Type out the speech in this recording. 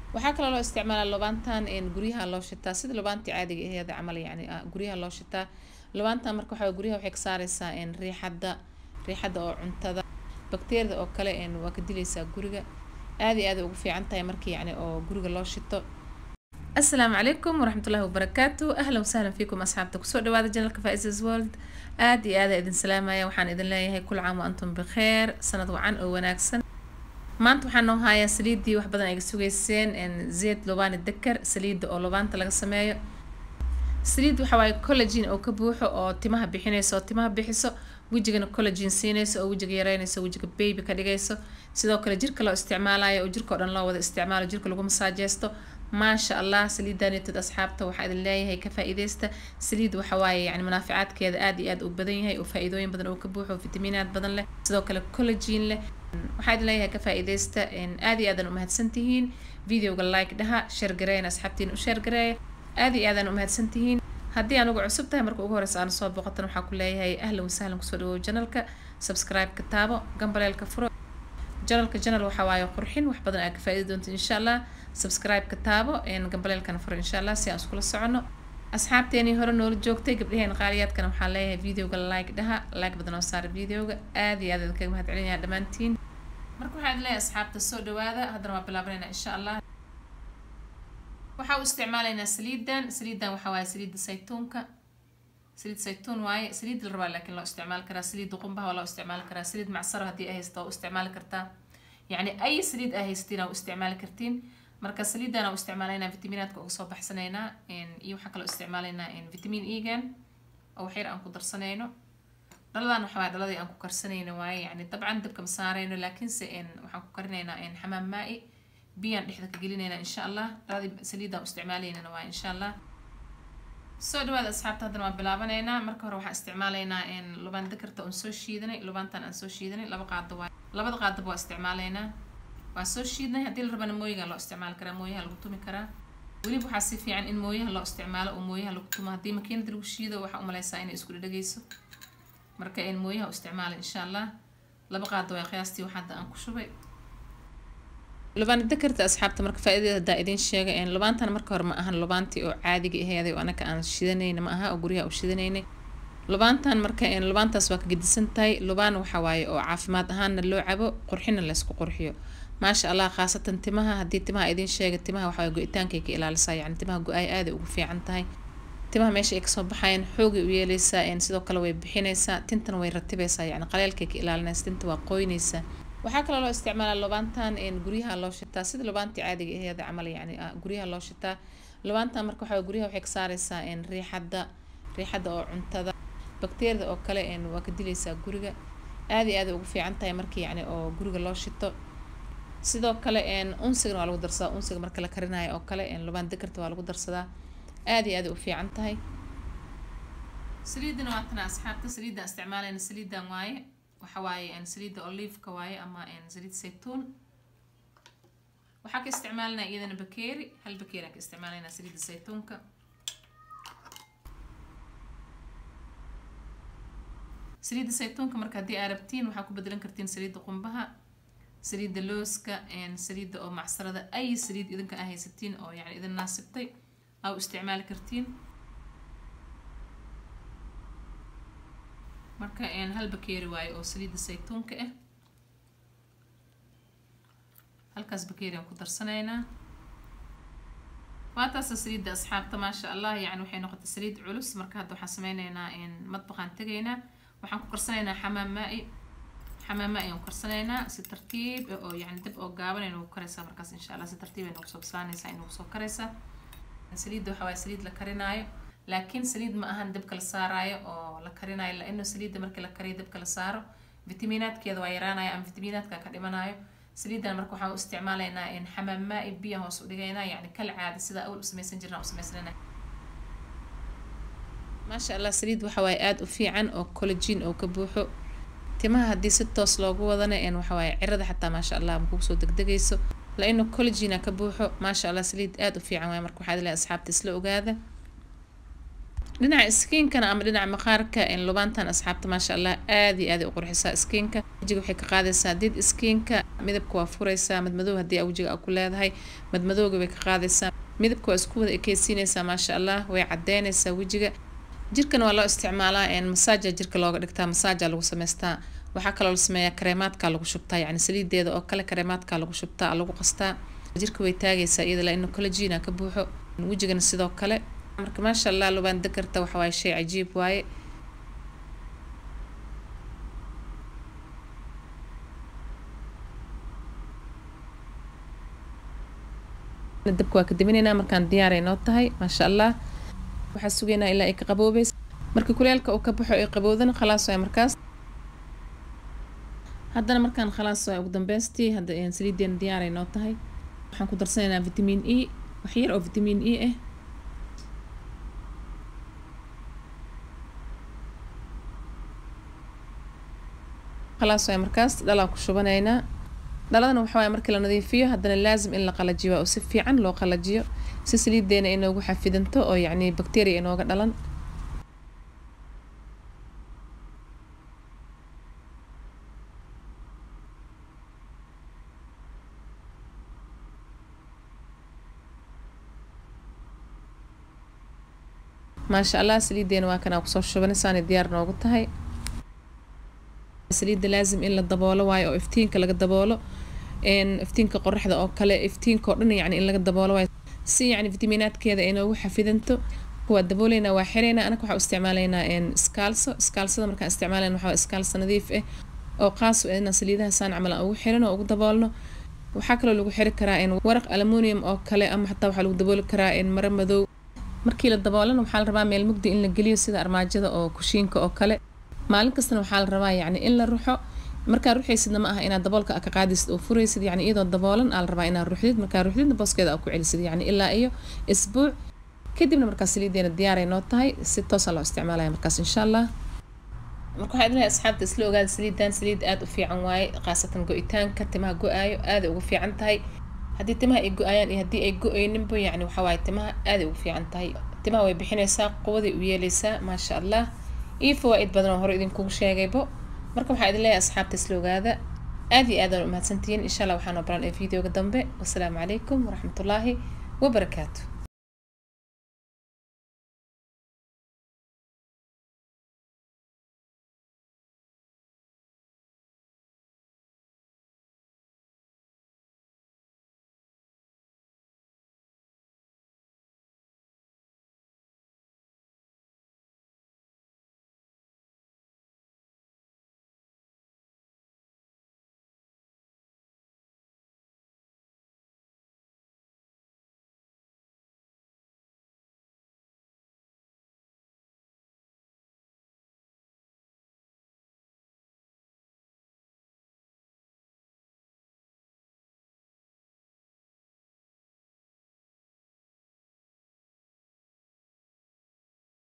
waxaa kale loo isticmaalaa labaantan guryaha loo shitaa sida labaantii caadiga aheeda camal yani guryaha loo shitaa labaantan marka waxa guryaha waxay ka saaraysaa riixada oo cuntada bakteeriyada oo kale waa ka dilaysaa guriga aad iyo aad ugu fiican tahay markii yani oo guriga loo shito. السلام عليكم ورحمة الله وبركاته. أهلا وسهلا فيكم أصحابتك سو دواada janalka Faiza's World aad iyo aad idin salaamaya waxaan idin leeyahay kul caam antum bikhair sanad wacan oo wanaagsan. maanta waxaan noo hayaa saliidii wax badan ay sugeyseen zeed lobaan dakar saliid oo lobaanta laga sameeyo. saliid waxa way collagen oo ka buuxo oo timaha bixinayso timaha bixiso wajigana collagen siinayso oo wajiga yareynayso wajiga baby ka dhigayso sidoo kale jirka loo isticmaalayo oo jirka oo dhan loo wada isticmaalo jirka lagu masaajeesto ما شاء الله سليداني تد أصحابته واحد اللي هي كفائدته سليد وحواي يعني منافعات كذا آدي آد وبدين هي وفائدوين بدن وكبوح وفيتامينات بدن له سدوك له كولاجين له واحد اللي هي كفائدته إن آدي آدن أمهات سنتين فيديو قال لايك ده شير قراين أصحابتين وشير قراي آدي آدن أمهات سنتين هدي أنا قاعد عصبتها مركو أجورس أنا صوب وقتنا وحكوا لي هي أهلا وسهلا كسروا جنالك سبسكرايب كتابه جنب الكفرو جنال وحواي قرحين وحبضنا كفائدة إن شاء الله سبسكرايب كتابه إن قبل الكنفر إن شاء الله سيأس كل السعنة أصحاب تاني هرو نور جوكتي قبلهن قاريات كانوا محليها فيديو قال لايك ده لايك بدنا وصار فيديو آدي هذا الكلام هتعلني هذا مانتين مركو حد لي أصحاب السود وهذا هذا ما بلابرنا إن شاء الله وحاول استعمالنا سليدا وحواي سليد الزيتونك سليد زيتون واي سليد الربا لكن لو استعمال كرا سليد قنبه ولا استعمال كرا سليد معصره هدي اهيستا واستعمال كرتا يعني اي سليد اهيستينا واستعمال كرتين marka saliidana u isticmaalayna fitamiinaadka uga soo baxsanayna iyo waxa kale u isticmaalayna vitamin E-gan oo xir aan ku darsanayno dhaladan waxa waa dhaladii aan ku karsanayno waay yani dabcan dabka ma saarayno laakiin se waxaan ku karinaynaa xamaam maa'i biyan dhexda ka gelinayna insha Allah dhaladii saliida u isticmaalayna waay insha Allah soo dhawaada asxaabta hadda ma bilaabanayna marka hore waxaan isticmaalaynaa lubaan dakarta oo soo shiidanay lubaantan aan soo shiidanay laba qaado waa isticmaalaynaa waa soo shiidnay hadii la rabana mooyaha loo isticmaal karaa mooyaha lagu tumi karaa waliba waxa si fiican in mooyaha loo isticmaalo oo mooyaha lagu tumo hadii makiinada lagu shiido waxa u maleysaa inay isku dhageyso marka in mooyaha u isticmaal insha Allah laba qaado waa qiyaastii waxa aan ku shubay lubaan dakarta asxaabta marka faa'iidada idin sheega lubaantan marka hore ma ahan lubaantii oo caadiga ahayd oo anaka aan shiidanayna ma aha oo guriga u shiidanaynay lubaantan marka lubaantaas waa ka gedisan tahay lubaan waxa waaye oo caafimaad ahaan loo cabo qurxina la isku qurxiyo ما شاء الله خاصة تمها هدي تمها إذن شيء تمها وحاجة قيتان كي إلى لسا يعني تمها جوء آدي وفي عنتهاي تمها ماشي إكسب بحين حوجي ويلسا إن سيدو كلا ويبحينيسا تنتن ويرتبيسا يعني قليل كي إلى الناس تنت وقوينيسا وحكى له استعمال اللبانتان إن جريها الله شتا سيد لبانتي عادي هي هذا عمل يعني جريها الله شتا لبانتان مركو حاجة جريها وحك سارسا إن ريحة أو عنتدا بكتير أو كلا إن وكديليسا جريها آدي وفي عنتهاي مركي يعني أو جريها الله شتا sidoo kale unsiga waa lagu darsadaa unsiga marka la karinayo oo kale lubaan dakarta waa lagu darsadaa aad iyo aad u fiican tahay saliidana waa tan asxaabta saliida isticmaalayna saliidan waaye waxa waaye saliida olive ka waaye ama saliid saytuun waxa ka isticmaalnaa iyadana bakeeri hal bakeeri ka isticmaalayna saliida saytuunka saliida saytuunka marka hadii aad rabtiin waxa ku bedelan kartiin saliida qumbaha سليد اللوسكا سليد أو معصرة أي سليد إذا كان هي 60 أو يعني إذا ناسبتي أو استعمال كرتين مركا هالبكيري واي أو سليد الزيتون كأه هالكاس بكيري أو كتر سنينا واتاس سليد أصحاب ما شاء الله يعني وحين نقطة سليد علوس مركا هادو حسمينينا مطبخان تجينا وحن كتر سنينا حمام مائي حمام مائي وكرسنينا سترتيب أو يعني دب أو جابن إنه كرسة مركز إن شاء الله سترتيب إنه بصوب ساني ساينه بصوب كرسة سليد ده حواي سليد لكريناي لكن سليد ما أهن دب كل ساراي أو لكريناي لأنه سليد مرك لكري دب كل سارو فيتامينات كذا ويراناي أم فيتامينات ككريماناي سليد أنا مركو حاول استعمالنا إن حمام مائي بيه هو سودينا يعني كالعادة سدا أول سميسنجرنا أو سميسلنا ما شاء الله سليد وحواي آد وفي عن أو كولاجين أو كبوحو timaha hadii si toos loogu wadana waxa way cirada xataa ma sha Allah ma ku soo degdegayso la inuu collagen ka buuxo ma sha Allah saliid aad u fiican way marka waxa ilaa asxaabta isla ogaada dhinaca skin kana ama dhinaca maqaarka lubaantan asxaabta ma sha Allah aad iyo aad u qurxisa skinka wajiga waxay ka qaadaysaa dead skinka midabka waa furaysaa madmadow haddii wajiga ku leedahay madmadowga way ka qaadaysaa midabka waa isku wada ekaysiinaysaa maasha Allah way cadeynaysaa wajiga jirkan waa loo isticmaalaa massage jirka looga dhigtaa massage lagu sameystaa waxa kale oo la sameeyaa kareemaadka lagu shubtaa yani saliideeda oo kale kareemaadka lagu shubtaa lagu qastaa jirka way taagaysaa iyada la inuu collagen ka buuxo wajigana sidoo kale marka maasha Allah lubaan dakarta waxa way shay cajiib waaye dabka waa ka diminayna markaan diyaar ay noo tahay maasha Allah waxa sugeynaa ilaa ay ka qaboobayso marka kuleelka uu ka baxo ay qaboodana khalaas way markaas haddana markaan khalaas way ugu dambeystii hadda saliideen diyaar ay noo tahay waxaan ku darsanaynaa vitamin E wax yar oo vitamin E ah khalaas way markaas dhalaa ku shubanaynaa dhaladana waxa way markii la nadiifiyo haddana laazim in la qalajiyo oo si fiican loo qalajiyo si saliideena inoogu xafidanto oo yani bacteria inooga dhalan maasha Allah saliideena waa kana ku soo shubanaysaa diyaar noogu tahay saliida laazim in la daboolo waayo oo iftiinka laga daboolo iftiinka qoraxda oo kale iftiinka oo dhan yani in laga daboolo waayo si yani vitaminaadkeeda inoogu xafidanto kuwa dabooleyna waa xireyna anaga waxa isticmaaleynaa iskaalsada markaan isticmaalayna waxa iskaalsa nadiif ah oo qaas ah in saliidaha saan camal ugu xirano ugu daboolno waxa kale lagu xiri karaa waraq aluminum oo kale ama xataa waxa lagu dabooli karaa maro madow markii la daboolana waxa la rabaa meel mugdi in la geliyo sida armaajada oo kushiinka oo kale maalin kastana waxa la rabaa yani in la ruxo marka ruxaysidna ma aha inaad daboolka ka qaadisid oo furaysid yani iyadoo daboolan la rabaa inaad ruxdid marka ruxdidna booskeeda ku celisid yani ilaa iyo isbuuc kadibna marka saliideena diyaar ay noo tahay si toos ah loo isticmaalayo markaas insha Allah marka waxa idin asxaabta isla ogaada saliidan saliid aad u fiican waaye qaasatan go'itaanka timaha go'aayo aad ugu fiican tahay haddii timaha ay go'ayaan iyo haddii ay go'ayninba yani waxa waaye timaha aad ugu fiican tahay timaha way bixinaysaa quwaday u yeelaysaa maasha Allah iyo fawaa'id badan oo hore idinku sheegaybo marka waxa idin leeyahay asxaabta isla ogaada aad iyo aad u mahadsantihiin insha Allah waxaan u baran videoga dambe wassalaamu calaykum waraxmatullaahi wabarakaatuh